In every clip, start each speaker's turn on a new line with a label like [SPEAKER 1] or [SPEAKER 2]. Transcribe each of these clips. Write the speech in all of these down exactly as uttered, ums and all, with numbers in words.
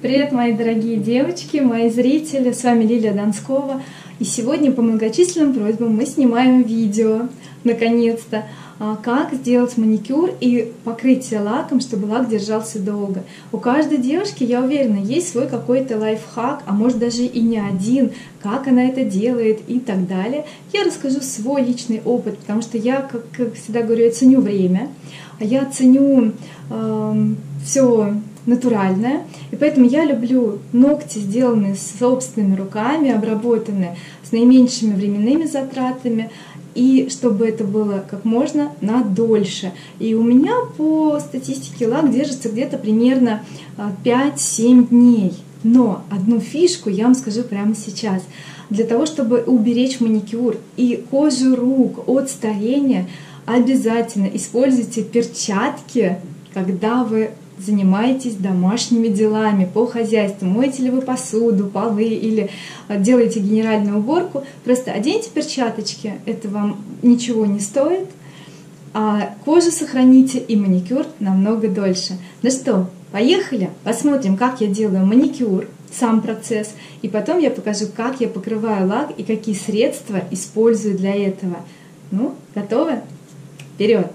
[SPEAKER 1] Привет, мои дорогие девочки, мои зрители, с вами Лилия Донскова. И сегодня по многочисленным просьбам мы снимаем видео, наконец-то, как сделать маникюр и покрытие лаком, чтобы лак держался долго. У каждой девушки, я уверена, есть свой какой-то лайфхак, а может даже и не один, как она это делает и так далее. Я расскажу свой личный опыт, потому что я, как, как всегда говорю, я ценю время, я ценю э, все натуральное, и поэтому я люблю ногти, сделанные собственными руками, обработанные с наименьшими временными затратами, и чтобы это было как можно надольше. И у меня по статистике лак держится где-то примерно пять-семь дней. Но одну фишку я вам скажу прямо сейчас. Для того, чтобы уберечь маникюр и кожу рук от старения, обязательно используйте перчатки, когда вы занимаетесь домашними делами по хозяйству. Моете ли вы посуду, полы или делаете генеральную уборку. Просто оденьте перчаточки, это вам ничего не стоит, а кожу сохраните и маникюр намного дольше. Ну что, поехали, посмотрим, как я делаю маникюр, сам процесс, и потом я покажу, как я покрываю лак и какие средства использую для этого. Ну, готовы? Вперед!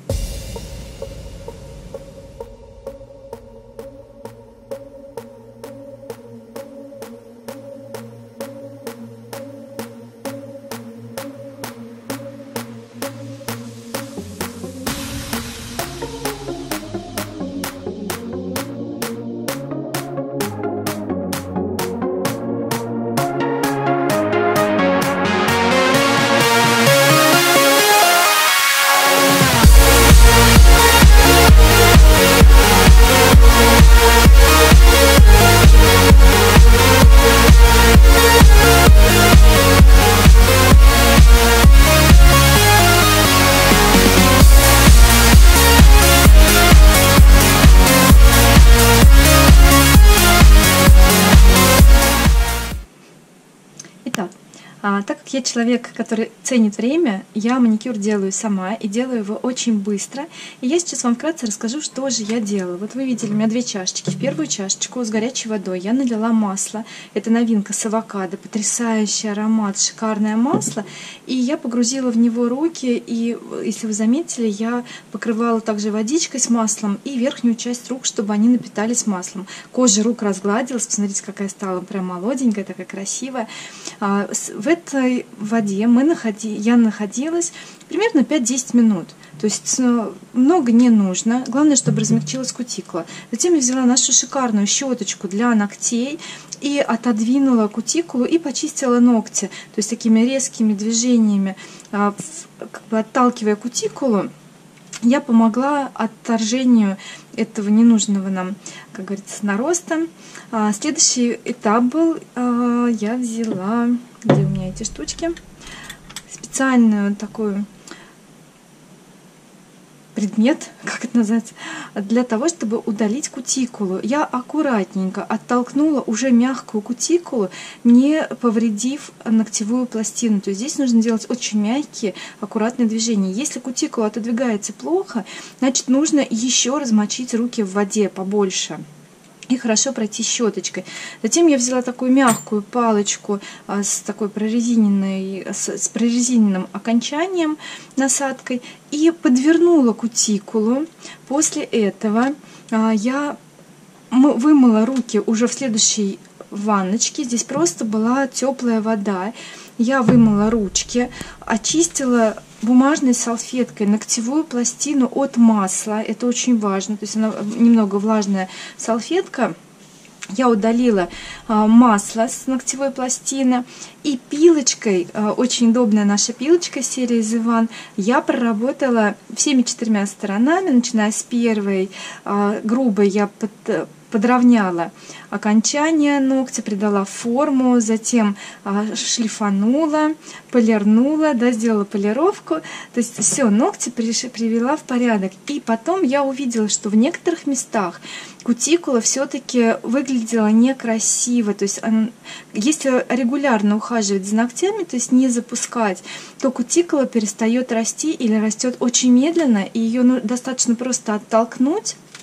[SPEAKER 1] Итак, а, так как я человек, который ценит время, я маникюр делаю сама и делаю его очень быстро. И я сейчас вам вкратце расскажу, что же я делаю. Вот вы видели, у меня две чашечки. В первую чашечку с горячей водой я налила масло. Это новинка с авокадо, потрясающий аромат, шикарное масло. И я погрузила в него руки, и, если вы заметили, я покрывала также водичкой с маслом и верхнюю часть рук, чтобы они напитались маслом. Кожа рук разгладилась, посмотрите, какая стала прям молоденькая, такая красивая. В этой воде мы находи... я находилась примерно пять-десять минут. То есть много не нужно. Главное, чтобы размягчилась кутикула. Затем я взяла нашу шикарную щеточку для ногтей и отодвинула кутикулу и почистила ногти. То есть такими резкими движениями, как бы отталкивая кутикулу, я помогла отторжению этого ненужного нам, как говорится, нароста. Следующий этап был, я взяла, где у меня эти штучки, специальную такую предмет, как это называется, для того, чтобы удалить кутикулу. Я аккуратненько оттолкнула уже мягкую кутикулу, не повредив ногтевую пластину. То есть здесь нужно делать очень мягкие, аккуратные движения. Если кутикула отодвигается плохо, значит нужно еще размочить руки в воде побольше и хорошо пройти щеточкой. Затем я взяла такую мягкую палочку а, с такой прорезиненной, с, с прорезиненным окончанием, насадкой, и подвернула кутикулу. После этого а, я вымыла руки уже в следующей ванночке. Здесь просто была теплая вода. Я вымыла ручки, очистила бумажной салфеткой ногтевую пластину от масла. Это очень важно. То есть она немного влажная салфетка. Я удалила а, масло с ногтевой пластины. И пилочкой, а, очень удобная наша пилочка серии Зиван, я проработала всеми четырьмя сторонами, начиная с первой а, грубой я под подровняла окончание ногтя, придала форму, затем а, шлифанула, полирнула, да, сделала полировку. То есть все, ногти привела в порядок. И потом я увидела, что в некоторых местах кутикула все-таки выглядела некрасиво. То есть она, если регулярно ухаживать за ногтями, то есть не запускать, то кутикула перестает расти или растет очень медленно, и ее достаточно просто оттолкнуть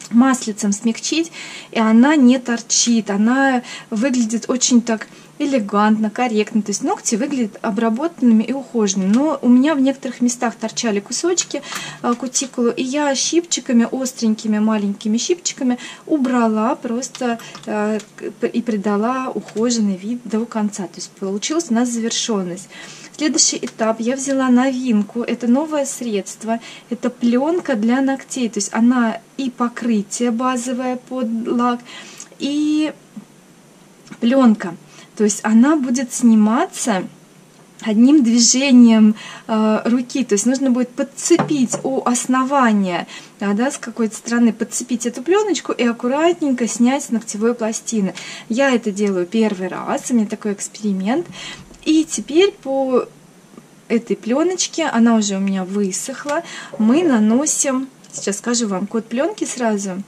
[SPEAKER 1] маслицем смягчить, и она не торчит, она выглядит очень так элегантно, корректно, то есть ногти выглядят обработанными и ухоженными. Но у меня в некоторых местах торчали кусочки кутикулы, и я щипчиками, остренькими маленькими щипчиками убрала просто и придала ухоженный вид до конца. То есть получилась у нас завершенность. Следующий этап, я взяла новинку, это новое средство, это пленка для ногтей, то есть она и покрытие базовое под лак, и пленка. То есть она будет сниматься одним движением э, руки, то есть нужно будет подцепить у основания, да, да, с какой-то стороны, подцепить эту пленочку и аккуратненько снять с ногтевой пластины. Я это делаю первый раз, у меня такой эксперимент. И теперь по этой пленочке, она уже у меня высохла, мы наносим, сейчас скажу вам код пленки сразу,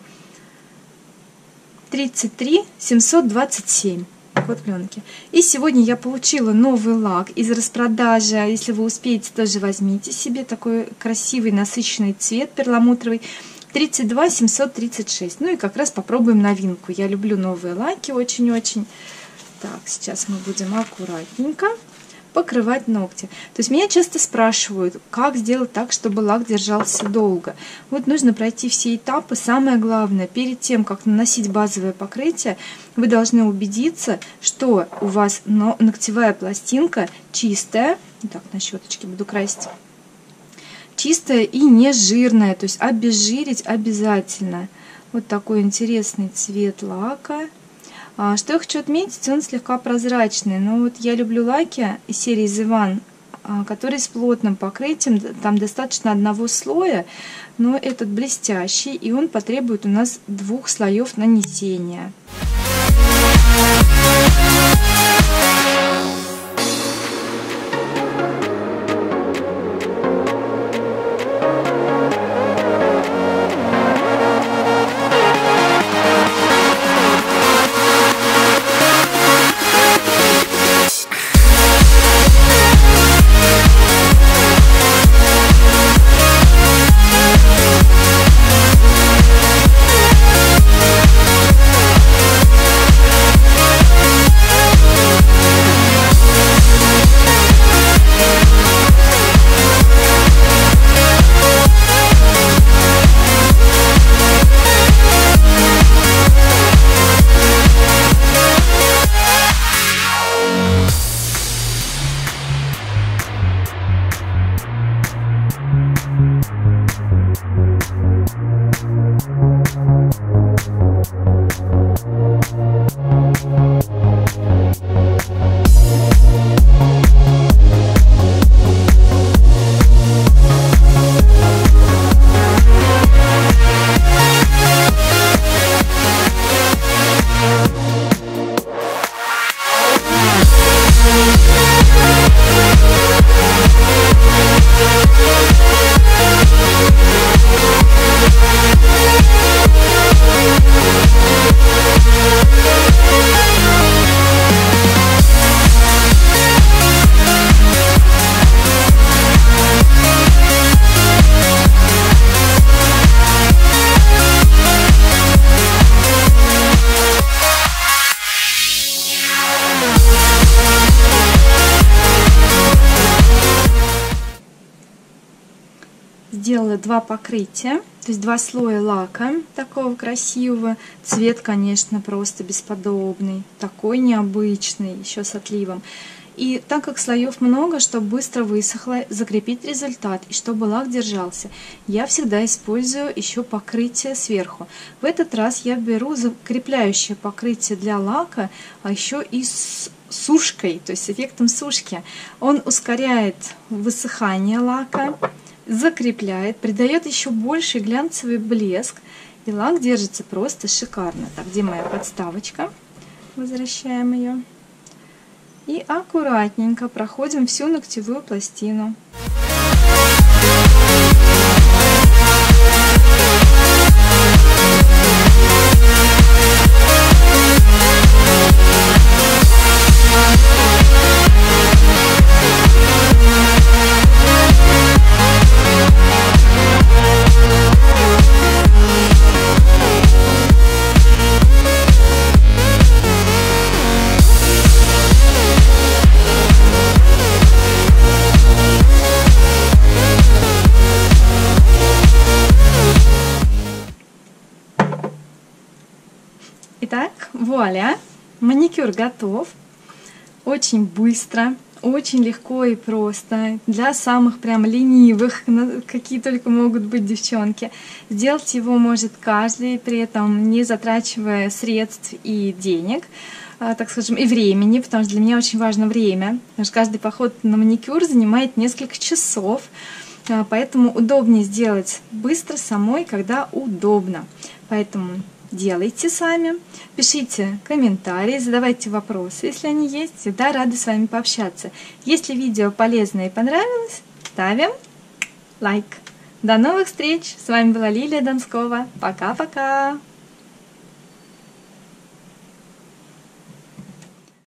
[SPEAKER 1] тридцать три семьсот двадцать семь. Код пленки. И сегодня я получила новый лак из распродажи. Если вы успеете, тоже возьмите себе такой красивый насыщенный цвет перламутровый. тридцать два семьсот тридцать шесть. Ну и как раз попробуем новинку. Я люблю новые лаки очень-очень. Так, сейчас мы будем аккуратненько покрывать ногти. То есть меня часто спрашивают, как сделать так, чтобы лак держался долго. Вот нужно пройти все этапы. Самое главное, перед тем, как наносить базовое покрытие, вы должны убедиться, что у вас ногтевая пластинка чистая. Так, на щеточке буду красить. Чистая и не жирная, то есть обезжирить обязательно. Вот такой интересный цвет лака. Что я хочу отметить, он слегка прозрачный, но вот я люблю лаки из серии The One, которые с плотным покрытием, там достаточно одного слоя, но этот блестящий, и он потребует у нас двух слоев нанесения. Сделала два покрытия, то есть два слоя лака такого красивого. Цвет, конечно, просто бесподобный, такой необычный, еще с отливом. И так как слоев много, чтобы быстро высохло, закрепить результат и чтобы лак держался, я всегда использую еще покрытие сверху. В этот раз я беру закрепляющее покрытие для лака, а еще и с сушкой, то есть с эффектом сушки. Он ускоряет высыхание лака, закрепляет, придает еще больший глянцевый блеск, и лак держится просто шикарно. Так, где моя подставочка? Возвращаем ее. И аккуратненько проходим всю ногтевую пластину. Итак, вуаля, маникюр готов. Очень быстро, очень легко и просто. Для самых прям ленивых, какие только могут быть девчонки. Сделать его может каждый, при этом не затрачивая средств и денег, так скажем, и времени, потому что для меня очень важно время, потому что каждый поход на маникюр занимает несколько часов, поэтому удобнее сделать быстро самой, когда удобно. Поэтому делайте сами, пишите комментарии, задавайте вопросы, если они есть. Всегда рада с вами пообщаться. Если видео полезное и понравилось, ставим лайк. До новых встреч! С вами была Лилия Донскова. Пока-пока!